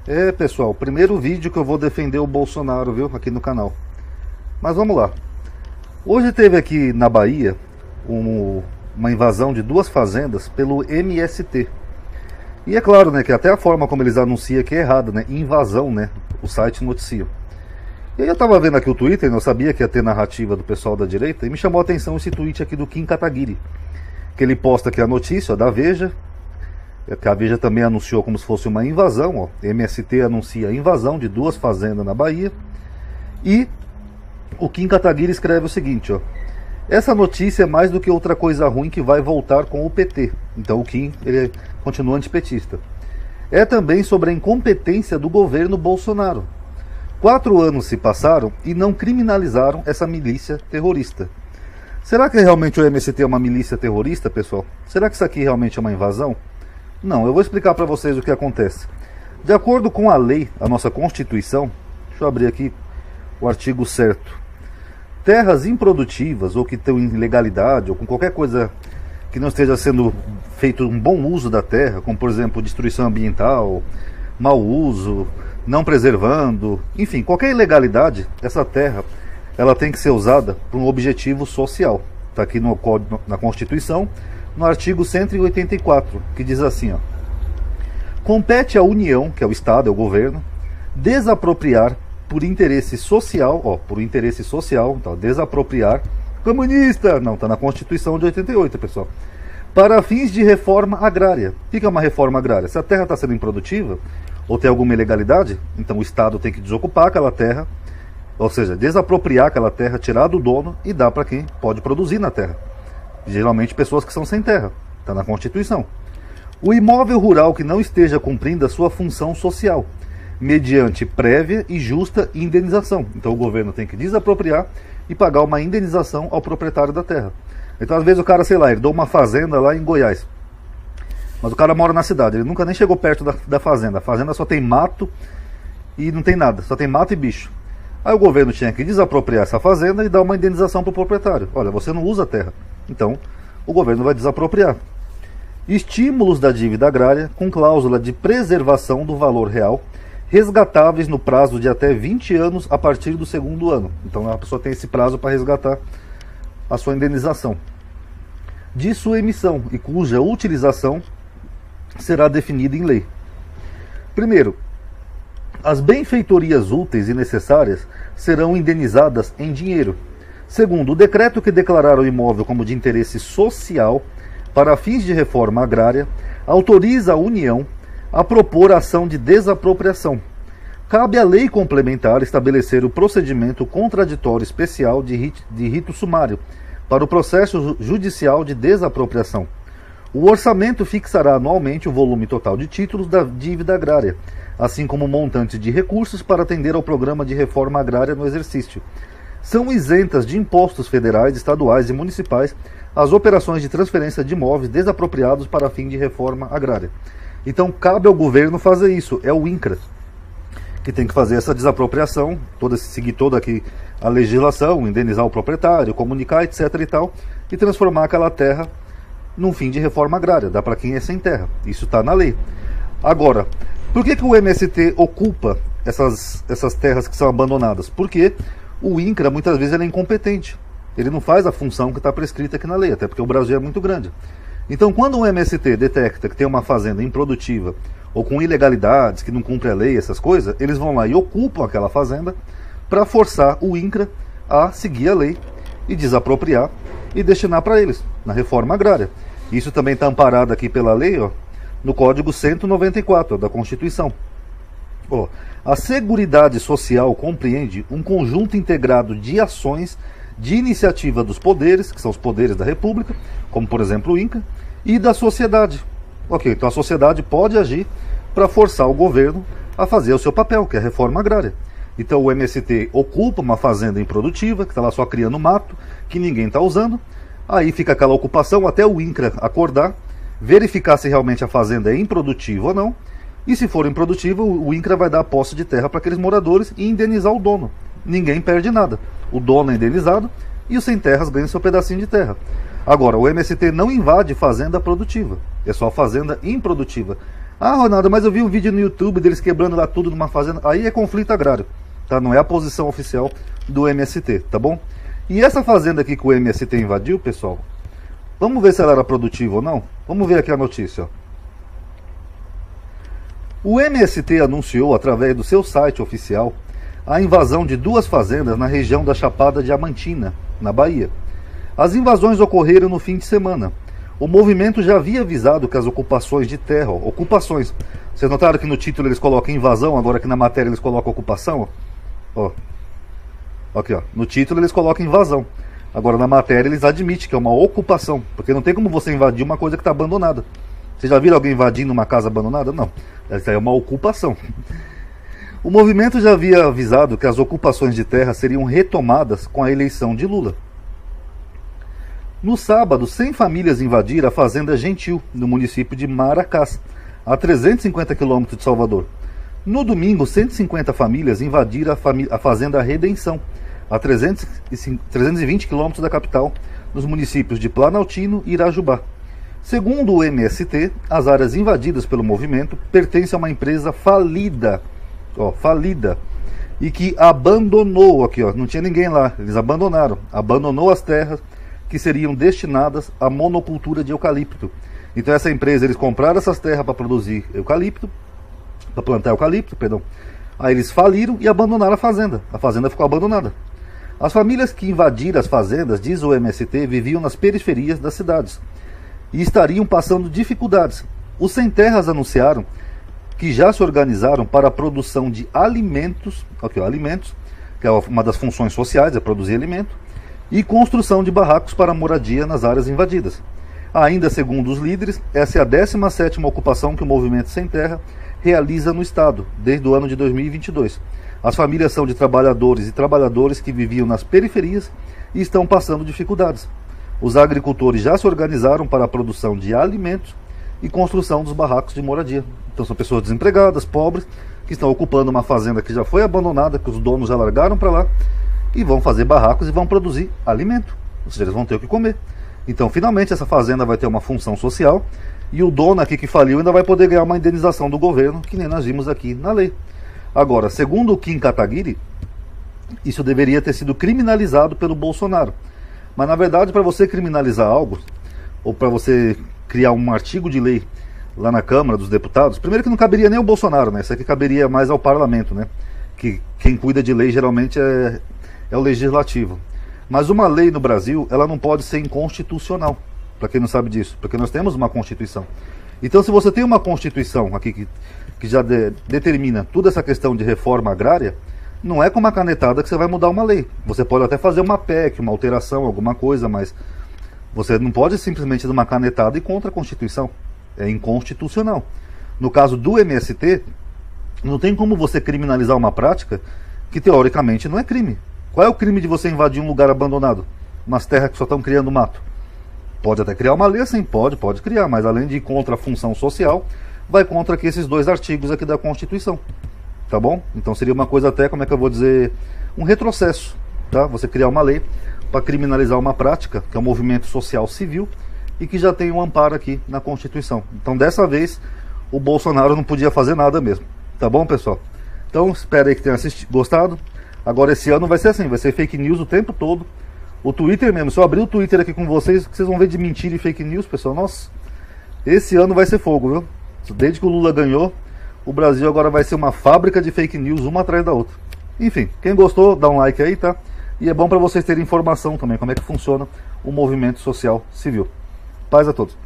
É, pessoal, primeiro vídeo que eu vou defender o Bolsonaro, viu, aqui no canal. Mas vamos lá. Hoje teve aqui na Bahia uma invasão de 2 fazendas pelo MST. E é claro, né, que até a forma como eles anunciam aqui é errada, né? Invasão, né? O site noticia. E aí eu tava vendo aqui o Twitter, não sabia que ia ter narrativa do pessoal da direita, e me chamou a atenção esse tweet aqui do Kim Kataguiri, que ele posta aqui a notícia, ó, da Veja, que a Veja também anunciou como se fosse uma invasão, ó. MST anuncia a invasão de 2 fazendas na Bahia. E o Kim Kataguiri escreve o seguinte, ó: essa notícia é mais do que outra coisa ruim que vai voltar com o PT. Então o Kim, ele continua antipetista. É também sobre a incompetência do governo Bolsonaro. 4 anos se passaram e não criminalizaram essa milícia terrorista. Será que realmente o MST é uma milícia terrorista, pessoal? Será que isso aqui realmente é uma invasão? Não, eu vou explicar para vocês o que acontece. De acordo com a lei, a nossa Constituição, deixa eu abrir aqui o artigo certo. Terras improdutivas ou que estão em ilegalidade ou com qualquer coisa que não esteja sendo feito um bom uso da terra, como por exemplo destruição ambiental, mau uso, não preservando, enfim, qualquer ilegalidade, essa terra ela tem que ser usada para um objetivo social. Está aqui na Constituição, no artigo 184, que diz assim, ó: compete à União, que é o Estado, é o governo, desapropriar por interesse social, então, desapropriar, comunista, não, está na Constituição de 88, pessoal, para fins de reforma agrária. O que é uma reforma agrária? Se a terra está sendo improdutiva, ou tem alguma ilegalidade, então o Estado tem que desocupar aquela terra, ou seja, desapropriar aquela terra, tirar do dono e dar para quem pode produzir na terra. Geralmente pessoas que são sem terra, está na Constituição. O imóvel rural que não esteja cumprindo a sua função social, mediante prévia e justa indenização. Então o governo tem que desapropriar e pagar uma indenização ao proprietário da terra. Então às vezes o cara, sei lá, ele deu uma fazenda lá em Goiás, mas o cara mora na cidade, ele nunca nem chegou perto da fazenda. A fazenda só tem mato e não tem nada, só tem mato e bicho. Aí o governo tinha que desapropriar essa fazenda e dar uma indenização para o proprietário. Olha, você não usa a terra, então o governo vai desapropriar. Estímulos da dívida agrária com cláusula de preservação do valor real, resgatáveis no prazo de até 20 anos a partir do 2º ano. Então a pessoa tem esse prazo para resgatar a sua indenização. De sua emissão e cuja utilização será definida em lei. Primeiro, as benfeitorias úteis e necessárias serão indenizadas em dinheiro. Segundo, o decreto que declarar o imóvel como de interesse social para fins de reforma agrária autoriza a União a propor a ação de desapropriação. Cabe à lei complementar estabelecer o procedimento contraditório especial de rito sumário para o processo judicial de desapropriação. O orçamento fixará anualmente o volume total de títulos da dívida agrária, assim como o montante de recursos para atender ao programa de reforma agrária no exercício. São isentas de impostos federais, estaduais e municipais as operações de transferência de imóveis desapropriados para fim de reforma agrária. Então cabe ao governo fazer isso, é o INCRA que tem que fazer essa desapropriação, seguir toda aqui a legislação, indenizar o proprietário, comunicar, etc. e tal, e transformar aquela terra num fim de reforma agrária, dá para quem é sem terra. Isso está na lei. Agora, por que o MST ocupa essas terras que são abandonadas? Porque o INCRA muitas vezes ele é incompetente, ele não faz a função que está prescrita aqui na lei, até porque o Brasil é muito grande. Então quando o MST detecta que tem uma fazenda improdutiva ou com ilegalidades, que não cumpre a lei, essas coisas, eles vão lá e ocupam aquela fazenda para forçar o INCRA a seguir a lei e desapropriar e destinar para eles, na reforma agrária. Isso também está amparado aqui pela lei, ó, no Código 194 da Constituição. Ó, a Seguridade Social compreende um conjunto integrado de ações de iniciativa dos poderes, que são os poderes da República, como por exemplo o INCRA, e da sociedade. Ok, então a sociedade pode agir para forçar o governo a fazer o seu papel, que é a reforma agrária. Então o MST ocupa uma fazenda improdutiva, que está lá só criando mato, que ninguém está usando, aí fica aquela ocupação até o INCRA acordar, verificar se realmente a fazenda é improdutiva ou não, e se for improdutiva, o INCRA vai dar a posse de terra para aqueles moradores e indenizar o dono. Ninguém perde nada. O dono é indenizado e os sem terras ganham seu pedacinho de terra. Agora, o MST não invade fazenda produtiva, é só fazenda improdutiva. Ah, Ronaldo, mas eu vi um vídeo no YouTube deles quebrando lá tudo numa fazenda. Aí é conflito agrário, tá? Não é a posição oficial do MST, tá bom? E essa fazenda aqui que o MST invadiu, pessoal, vamos ver se ela era produtiva ou não? Vamos ver aqui a notícia, ó. O MST anunciou, através do seu site oficial, a invasão de 2 fazendas na região da Chapada Diamantina, na Bahia. As invasões ocorreram no fim de semana. O movimento já havia avisado que as ocupações de terra, ocupações, vocês notaram que no título eles colocam invasão, agora aqui na matéria eles colocam ocupação? Ó. Aqui, ó. No título eles colocam invasão. Agora na matéria eles admitem que é uma ocupação, porque não tem como você invadir uma coisa que está abandonada. Vocês já viram alguém invadindo uma casa abandonada? Não. Essa é uma ocupação. O movimento já havia avisado que as ocupações de terra seriam retomadas com a eleição de Lula. No sábado, 100 famílias invadiram a Fazenda Gentil, no município de Maracás, a 350 quilômetros de Salvador. No domingo, 150 famílias invadiram a Fazenda Redenção, a 320 quilômetros da capital, nos municípios de Planaltino e Irajubá. Segundo o MST, as áreas invadidas pelo movimento pertencem a uma empresa falida, e que abandonou, aqui ó, não tinha ninguém lá, eles abandonou as terras que seriam destinadas à monocultura de eucalipto. Então essa empresa, eles compraram essas terras para produzir eucalipto, para plantar eucalipto, perdão. Aí eles faliram e abandonaram a fazenda ficou abandonada. As famílias que invadiram as fazendas, diz o MST, viviam nas periferias das cidades e estariam passando dificuldades. Os sem terras anunciaram que já se organizaram para a produção de alimentos, alimentos, que é uma das funções sociais, é produzir alimento, e construção de barracos para moradia nas áreas invadidas. Ainda segundo os líderes, essa é a 17ª ocupação que o Movimento Sem Terra realiza no estado, desde o ano de 2022. As famílias são de trabalhadores e trabalhadoras que viviam nas periferias e estão passando dificuldades. Os agricultores já se organizaram para a produção de alimentos e construção dos barracos de moradia. Então são pessoas desempregadas, pobres, que estão ocupando uma fazenda que já foi abandonada, que os donos já largaram para lá, e vão fazer barracos e vão produzir alimento. Ou seja, eles vão ter o que comer. Então, finalmente, essa fazenda vai ter uma função social e o dono aqui que faliu ainda vai poder ganhar uma indenização do governo, que nem nós vimos aqui na lei. Agora, segundo o Kim Kataguiri, isso deveria ter sido criminalizado pelo Bolsonaro. Mas, na verdade, para você criminalizar algo, ou para você criar um artigo de lei lá na Câmara dos Deputados, primeiro que não caberia nem ao Bolsonaro, né? Isso aqui caberia mais ao Parlamento, né? Que quem cuida de lei geralmente é o Legislativo. Mas uma lei no Brasil, ela não pode ser inconstitucional, para quem não sabe disso, porque nós temos uma Constituição. Então, se você tem uma Constituição aqui que já determina toda essa questão de reforma agrária, não é com uma canetada que você vai mudar uma lei. Você pode até fazer uma PEC, uma alteração, alguma coisa, mas você não pode simplesmente dar uma canetada e contra a Constituição. É inconstitucional. No caso do MST, não tem como você criminalizar uma prática que teoricamente não é crime. Qual é o crime de você invadir um lugar abandonado? Umas terras que só estão criando mato? Pode até criar uma lei assim, pode criar, mas além de ir contra a função social, vai contra aqui esses 2 artigos aqui da Constituição. Tá bom? Então seria uma coisa até, como é que eu vou dizer, um retrocesso, tá? Você criar uma lei para criminalizar uma prática, que é um movimento social civil, e que já tem um amparo aqui na Constituição. Então dessa vez, o Bolsonaro não podia fazer nada mesmo. Tá bom, pessoal? Então espero aí que tenham gostado. Agora esse ano vai ser assim, vai ser fake news o tempo todo. O Twitter mesmo, se eu abrir o Twitter aqui com vocês, vocês vão ver de mentira e fake news, pessoal. Nossa, esse ano vai ser fogo, viu? Desde que o Lula ganhou, o Brasil agora vai ser uma fábrica de fake news, uma atrás da outra. Enfim, quem gostou, dá um like aí, tá? E é bom para vocês terem informação também, como é que funciona o movimento social civil. Paz a todos.